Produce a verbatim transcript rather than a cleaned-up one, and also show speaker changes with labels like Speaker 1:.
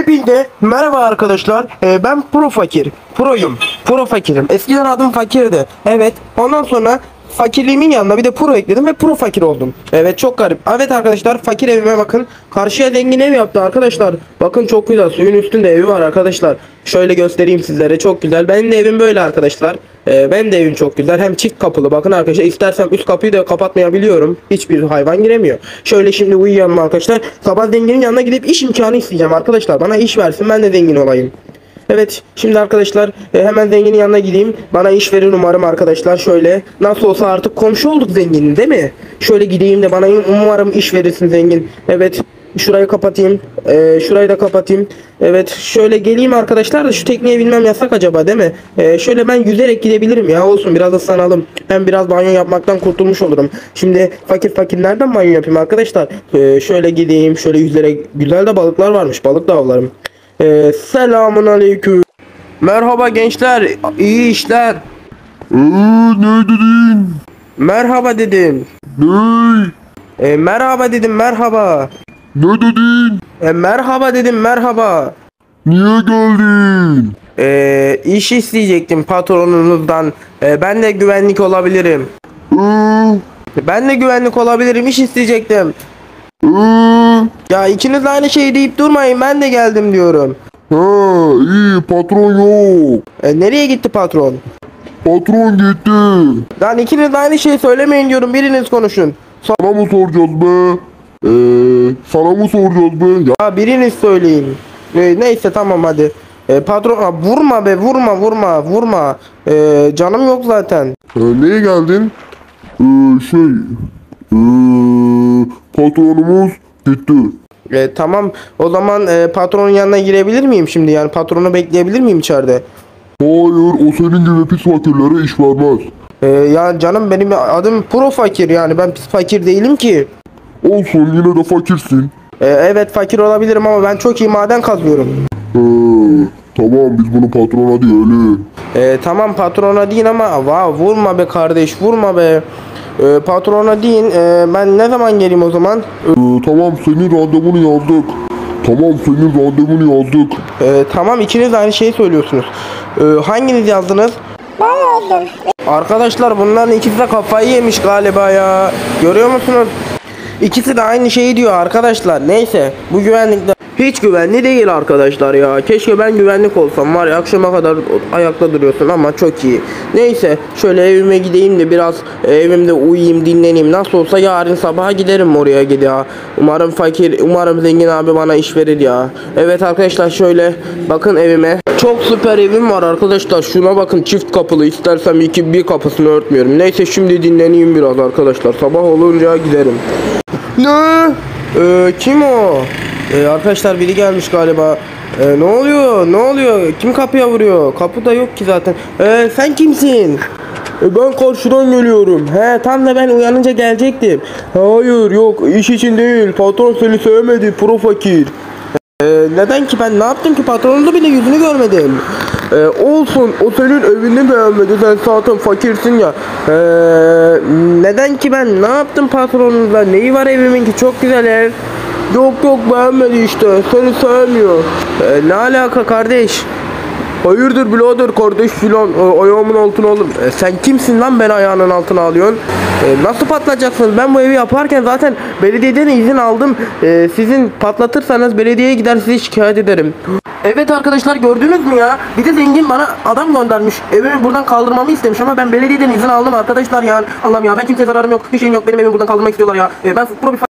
Speaker 1: Hepinize merhaba arkadaşlar. Ee, ben Pro Fakir. Pro'yum. Pro Fakirim. Eskiden adım Fakir'di. Evet. Ondan sonra fakirliğimin yanına bir de Pro ekledim ve Pro Fakir oldum. Evet, çok garip. Evet arkadaşlar, fakir evime bakın. Karşıya zengin ev yaptı arkadaşlar. Bakın, çok güzel. Suyun üstünde evi var arkadaşlar. Şöyle göstereyim sizlere. Çok güzel. Benim de evim böyle arkadaşlar. Ee, benim de evim çok güzel. Hem çift kapılı. Bakın arkadaşlar, istersem üst kapıyı da kapatmayabiliyorum. Hiçbir hayvan giremiyor. Şöyle şimdi uyuyalım arkadaşlar. Sabah zenginin yanına gidip iş imkanı isteyeceğim arkadaşlar. Bana iş versin, ben de zengin olayım. Evet, şimdi arkadaşlar e, hemen zenginin yanına gideyim. Bana iş verir umarım arkadaşlar. Şöyle, nasıl olsa artık komşu olduk zenginin, değil mi? Şöyle gideyim de bana umarım iş verirsin zengin. Evet, şurayı kapatayım. E, şurayı da kapatayım. Evet, şöyle geleyim arkadaşlar da şu tekneye binmem yasak acaba, değil mi? E, şöyle ben yüzerek gidebilirim ya, olsun, biraz ıslanalım. Hem biraz banyo yapmaktan kurtulmuş olurum. Şimdi fakir fakir nereden banyo yapayım arkadaşlar? E, şöyle gideyim, şöyle yüzerek. Güzel de balıklar varmış, balık da avlarım. Ee, selamun aleyküm. Merhaba gençler, iyi işler.
Speaker 2: Eee ne dedin?
Speaker 1: Merhaba dedim.
Speaker 2: Ne?
Speaker 1: Ee, merhaba dedim, merhaba.
Speaker 2: Ne dedin?
Speaker 1: Ee, merhaba dedim, merhaba.
Speaker 2: Niye geldin?
Speaker 1: Ee, iş isteyecektim patronunuzdan. Ee, ben de güvenlik olabilirim.
Speaker 2: Eee?
Speaker 1: Ben de güvenlik olabilirim, iş isteyecektim.
Speaker 2: Eee?
Speaker 1: Ya ikiniz aynı şeyi deyip durmayın, ben de geldim diyorum.
Speaker 2: Ha iyi, patron yok.
Speaker 1: Ee, nereye gitti patron?
Speaker 2: Patron gitti.
Speaker 1: Lan ikiniz aynı şeyi söylemeyin diyorum, biriniz konuşun.
Speaker 2: Sana mı soracağız be? Eee sana mı soracağız be? Ya
Speaker 1: Ya biriniz söyleyin. Ee, neyse tamam hadi. Ee, patron, ha, vurma be, vurma vurma vurma. Ee, canım yok zaten.
Speaker 2: e, neye geldin? Eee şey eee patronumuz gitti.
Speaker 1: Ee, tamam, o zaman e, patronun yanına girebilir miyim şimdi, yani patronu bekleyebilir miyim içeride?
Speaker 2: Hayır, o senin gibi pis fakirlere iş vermez.
Speaker 1: Ee, ya canım, benim adım Pro Fakir, yani ben pis fakir değilim ki.
Speaker 2: Olsun, yine de fakirsin.
Speaker 1: Ee, evet, fakir olabilirim ama ben çok iyi maden kazıyorum.
Speaker 2: Eee tamam, biz bunu patrona diyelim.
Speaker 1: Ee, tamam, patrona deyin ama va vurma be kardeş, vurma be. Ee, patrona deyin. Ee, ben ne zaman geleyim o zaman?
Speaker 2: Ee, tamam, senin randevunu yazdık. Tamam, senin randevunu yazdık.
Speaker 1: Ee, tamam, ikiniz de aynı şeyi söylüyorsunuz. Ee, hanginiz yazdınız?
Speaker 3: Ben yazdım.
Speaker 1: Arkadaşlar, bunların ikisi de kafayı yemiş galiba ya. Görüyor musunuz? İkisi de aynı şeyi diyor arkadaşlar. Neyse, bu güvenlikler hiç güvenli değil arkadaşlar ya. Keşke ben güvenlik olsam, var ya, akşama kadar ayakta duruyorsun ama çok iyi. Neyse, şöyle evime gideyim de biraz evimde uyuyayım, dinleneyim. Nasıl olsa yarın sabaha giderim oraya gidiyor. Umarım fakir, umarım zengin abi bana iş verir ya. Evet arkadaşlar, şöyle bakın evime. Çok süper evim var arkadaşlar. Şuna bakın, çift kapılı. İstersem iki bir kapısını örtmüyorum. Neyse, şimdi dinleneyim biraz arkadaşlar. Sabah olunca giderim. Ne? Ee, kim o? Ee, arkadaşlar, biri gelmiş galiba. Ee, ne oluyor? Ne oluyor? Kim kapıya vuruyor? Kapı da yok ki zaten. Ee, sen kimsin? Ee, ben karşıdan geliyorum. He, tam da ben uyanınca gelecektim. Hayır, yok, iş için değil. Patron seni sevmedi, Pro Fakir. Ee, neden ki, ben ne yaptım ki, patronun da bile yüzünü görmedim. Ee, olsun, o senin evini beğenmedi, sen zaten fakirsin ya. Ee, neden ki, ben ne yaptım patronunuzla, neyi var evimin ki, çok güzel ev. Yok yok, beğenmedi işte, seni sevmiyor. Ee, ne alaka kardeş? Hayırdır birader, kardeş filan, e, ayağımın altına alın. E, sen kimsin lan, ben ayağının altına alıyorsun? E, nasıl patlayacaksınız? Ben bu evi yaparken zaten belediyeden izin aldım. E, sizin patlatırsanız belediyeye gider, sizi şikayet ederim. Evet arkadaşlar, gördünüz mü ya? Bir de zengin bana adam göndermiş. Evimi buradan kaldırmamı istemiş ama ben belediyeden izin aldım arkadaşlar yani. Allah'ım ya, ben kimseye zararım yok, bir şeyim yok. Benim evimi buradan kaldırmak istiyorlar ya. E, ben pro bir